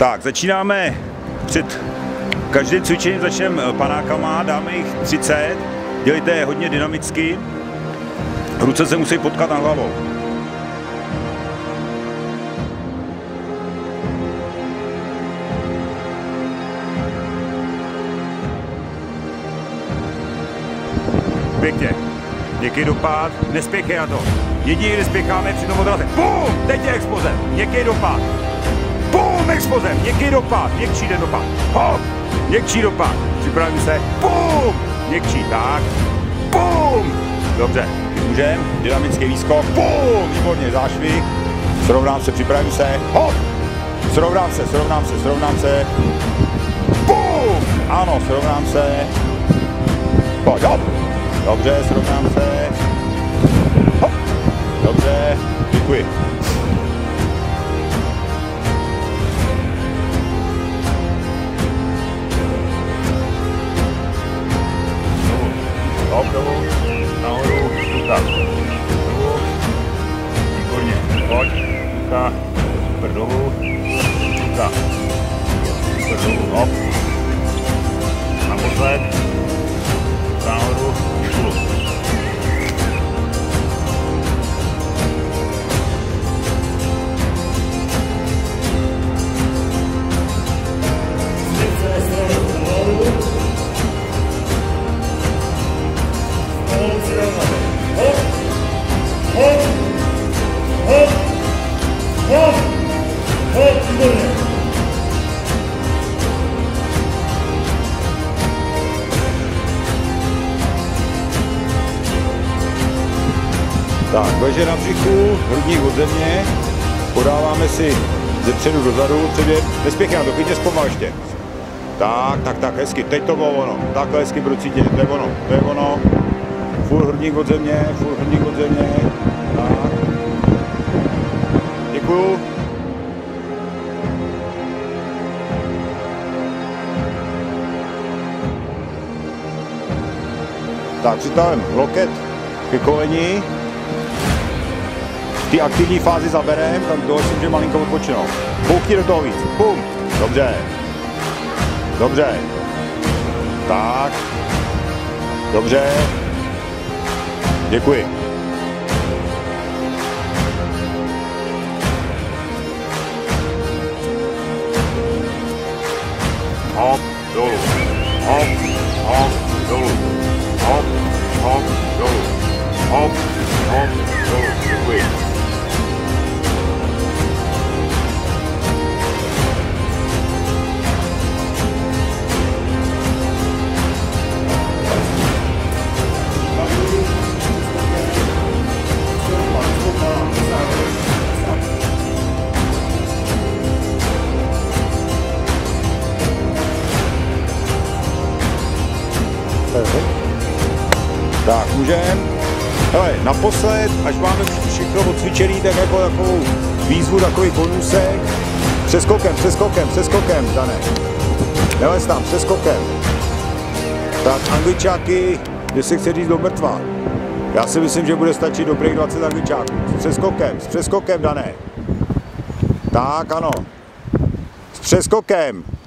Tak, začínáme před každým cvičením začneme panákama, dáme jich 30, dělejte je hodně dynamicky, ruce se musí potkat nad hlavou. Pěkně, měkký dopad, nespěchej na to. Jedině, kde spěcháme při tom odraze. Bum! Teď je expoze, měkký dopad. Bum! Expoze, měkký dopad, měkčí ten dopad. Hop! Měkčí dopad, připravím se. Bum! Měkčí, tak. Bum! Dobře, můžem, dynamický výskok. Bum! Výborně, zášvih. Srovnám se, připravím se. Hop! Srovnám se. Bum! Ano, srovnám se. Pojď, hop! Dobře, srovnám se. Hop! Dobře, děkuji. Hop, dolů, nahoru, tak. Dolů, výborně, pojď, tak, super dolů, tak, super dolů, hop. Naposled, nahoru, dolů. Tak, leže na břichu, hrudník od země, podáváme si ze předu dozadu, předět, nespěchej na to, klidně zpomal ještě. Tak, hezky, teď to bylo ono, takhle hezky budu cítit, to je ono, furt hrudník od země, tak. Děkuju. Tak, přitahujeme loket ke koleni. V té aktivní fázi zaberem, tak toho si může malinko odpočinout. Poukni do toho víc. Pum. Dobře. Tak. Dobře. Děkuji. Hop, dolů. Hop, dolů. Hop, dolů. Hop, dolů. Děkuji. Tak, můžem. Hele, naposled, až máme všechno odcvičený, tak jako takovou výzvu, takový bonusek. Přeskokem, Dané. Nelez tam, přeskokem. Tak, angličáky, kde se chce říct do mrtva. Já si myslím, že bude stačit dobrých 20 angličáků. S přeskokem, Dané. Tak, ano. S přeskokem.